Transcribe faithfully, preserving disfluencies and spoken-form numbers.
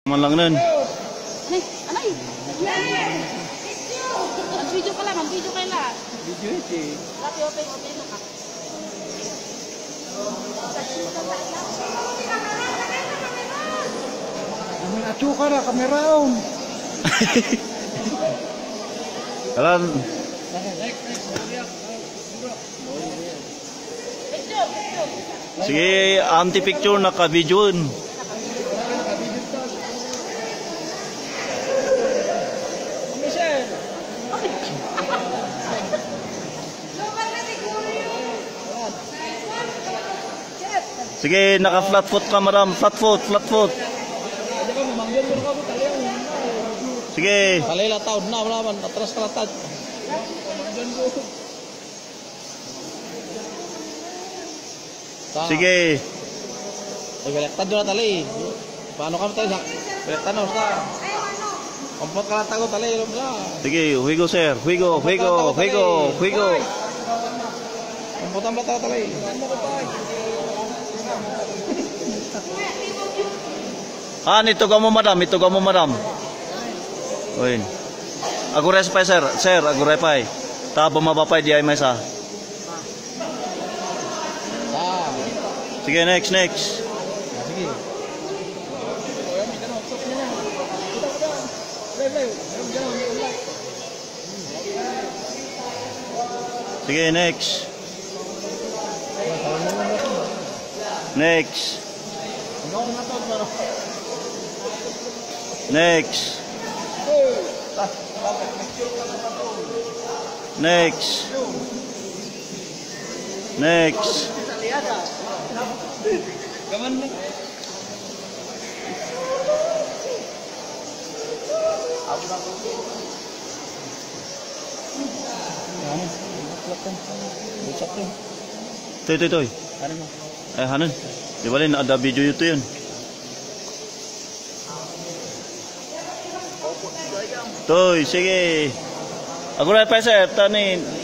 Man lang nun. Anay, anay. Mag-video ka lang, mag-video ka lang. Video ito. Tapi open, open mo ka. Namin atsuka na, kameraon. Kalan. Sige, anti-picture naka-video. Sige, naka-flat foot ka, madam. Flat foot, flat foot. Sige. Kalila taon na, wala man. Atras kalatad. Sige. Ay, baliktad doon na tali. Paano kami tayo? Baliktad na, basta. Kompot kalatag ko, tali. Sige, huigo, sir. Huigo, huigo, huigo, huigo. Kompotan ba tayo tali? Ah, nito ka mo, madam. Ito ka mo, madam. Uy. Aguray pa, sir. Sir, aguray pa. Ta, bumaba pa, di ay may sa. Sige, next, next. Sige. Sige, next. Next. Next. Next. Next. Toy, toy, toy. Eh, hanan. Di ba rin, ada video itu yun. Toy, sige. Aku rin pa, sir. Tanin.